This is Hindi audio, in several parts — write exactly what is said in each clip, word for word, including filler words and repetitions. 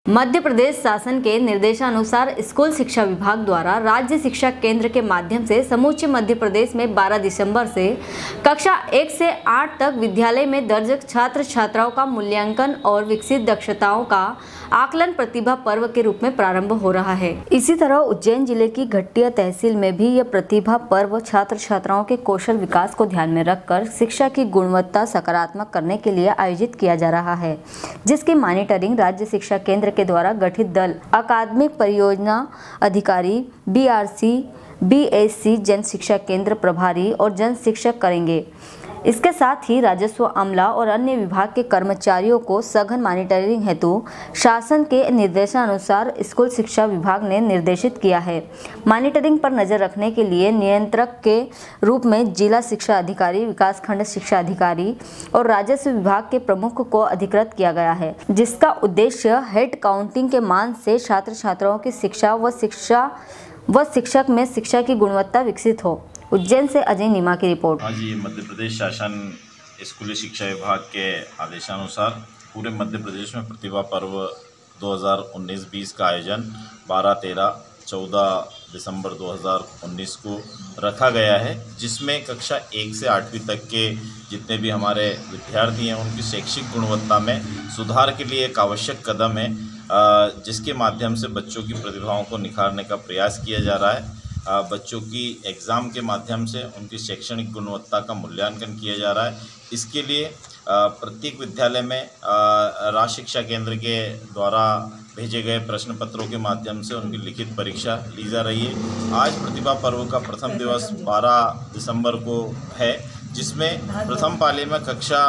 मध्य प्रदेश शासन के निर्देशानुसार स्कूल शिक्षा विभाग द्वारा राज्य शिक्षा केंद्र के माध्यम से समूचे मध्य प्रदेश में बारह दिसंबर से कक्षा एक से आठ तक विद्यालय में दर्ज छात्र छात्राओं का मूल्यांकन और विकसित दक्षताओं का आकलन प्रतिभा पर्व के रूप में प्रारंभ हो रहा है। इसी तरह उज्जैन जिले की घटिया तहसील में भी यह प्रतिभा पर्व छात्र छात्राओं के कौशल विकास को ध्यान में रखकर शिक्षा की गुणवत्ता सकारात्मक करने के लिए आयोजित किया जा रहा है, जिसकी मॉनिटरिंग राज्य शिक्षा केंद्र के द्वारा गठित दल अकादमिक परियोजना अधिकारी, B R C, B S C, जन शिक्षा केंद्र प्रभारी और जन शिक्षक करेंगे। इसके साथ ही राजस्व, अमला और अन्य विभाग के कर्मचारियों को सघन मॉनिटरिंग हेतु शासन के निर्देशानुसार स्कूल शिक्षा विभाग ने निर्देशित किया है। मॉनिटरिंग पर नजर रखने के लिए नियंत्रक के रूप में जिला शिक्षा अधिकारी, विकासखंड शिक्षा अधिकारी और राजस्व विभाग के प्रमुख को अधिकृत किया गया है, जिसका उद्देश्य हेड काउंटिंग के मान से छात्र छात्राओं की शिक्षा व शिक्षा व शिक्षक में शिक्षा की गुणवत्ता विकसित हो। उज्जैन से अजय नीमा की रिपोर्ट। हाँ जी, मध्य प्रदेश शासन स्कूली शिक्षा विभाग के आदेशानुसार पूरे मध्य प्रदेश में प्रतिभा पर्व दो हज़ार उन्नीस बीस का आयोजन बारह, तेरह, चौदह दिसंबर दो हज़ार उन्नीस को रखा गया है, जिसमें कक्षा एक से आठवीं तक के जितने भी हमारे विद्यार्थी हैं उनकी शैक्षिक गुणवत्ता में सुधार के लिए एक आवश्यक कदम है, जिसके माध्यम से बच्चों की प्रतिभाओं को निखारने का प्रयास किया जा रहा है। बच्चों की एग्ज़ाम के माध्यम से उनकी शैक्षणिक गुणवत्ता का मूल्यांकन किया जा रहा है। इसके लिए प्रत्येक विद्यालय में राज्य शिक्षा केंद्र के द्वारा भेजे गए प्रश्न पत्रों के माध्यम से उनकी लिखित परीक्षा ली जा रही है। आज प्रतिभा पर्व का प्रथम दिवस बारह दिसंबर को है, जिसमें प्रथम पाली में कक्षा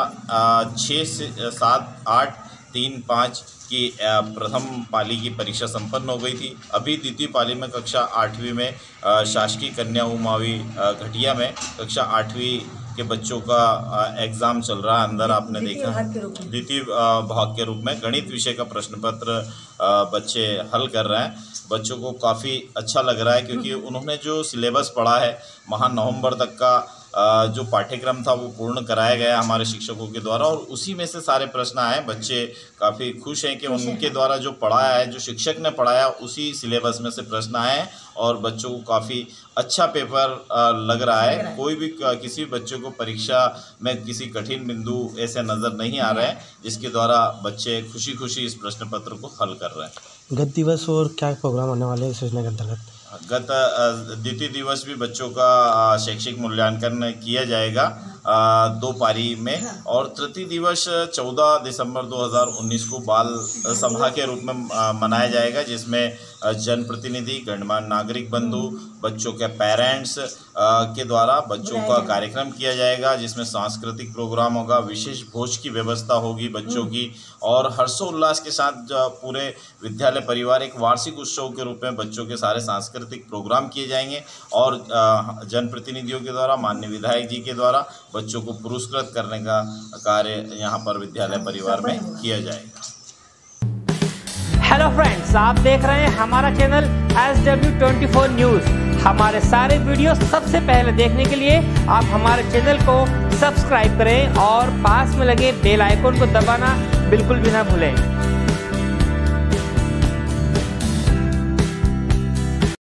छः से सात, आठ, तीन, पाँच की प्रथम पाली की परीक्षा संपन्न हो गई थी। अभी द्वितीय पाली में कक्षा आठवीं में शासकीय कन्या उमावी घटिया में कक्षा आठवीं के बच्चों का एग्ज़ाम चल रहा है। अंदर आपने देखा द्वितीय भाग के रूप में गणित विषय का प्रश्न पत्र बच्चे हल कर रहे हैं। बच्चों को काफ़ी अच्छा लग रहा है, क्योंकि उन्होंने जो सिलेबस पढ़ा है, वहाँ नवंबर तक का जो पाठ्यक्रम था वो पूर्ण कराया गया हमारे शिक्षकों के द्वारा, और उसी में से सारे प्रश्न आए। बच्चे काफ़ी खुश हैं कि उनके द्वारा जो पढ़ाया है, जो शिक्षक ने पढ़ाया, उसी सिलेबस में से प्रश्न आए हैं और बच्चों को काफ़ी अच्छा पेपर लग रहा है। कोई भी किसी बच्चे को परीक्षा में किसी कठिन बिंदु ऐसे नज़र नहीं आ रहे हैं, जिसके द्वारा बच्चे खुशी खुशी इस प्रश्न पत्र को हल कर रहे हैं। गत दिवस और क्या प्रोग्राम होने वाले हैं इस योजना के अंतर्गत? गत द्वितीय दिवस भी बच्चों का शैक्षिक मूल्यांकन किया जाएगा दो पारी में, और तृतीय दिवस चौदह दिसंबर दो हज़ार उन्नीस को बाल सभा के रूप में मनाया जाएगा, जिसमें जनप्रतिनिधि, गणमान्य नागरिक बंधु, बच्चों के पेरेंट्स के द्वारा बच्चों का कार्यक्रम किया जाएगा, जिसमें सांस्कृतिक प्रोग्राम होगा, विशेष भोज की व्यवस्था होगी बच्चों की, और हर्षोल्लास के साथ पूरे विद्यालय परिवार एक वार्षिक उत्सव के रूप में बच्चों के सारे सांस्कृतिक प्रोग्राम किए जाएंगे, और जनप्रतिनिधियों के द्वारा, माननीय विधायक जी के द्वारा बच्चों को पुरस्कृत करने का कार्य यहाँ पर विद्यालय परिवार में किया जाएगा। हेलो फ्रेंड्स, आप देख रहे हैं हमारा channel S W twenty four news. हमारे सारे वीडियो सबसे पहले देखने के लिए आप हमारे चैनल को सब्सक्राइब करें और पास में लगे बेल आइकन को दबाना बिल्कुल भी ना भूलें।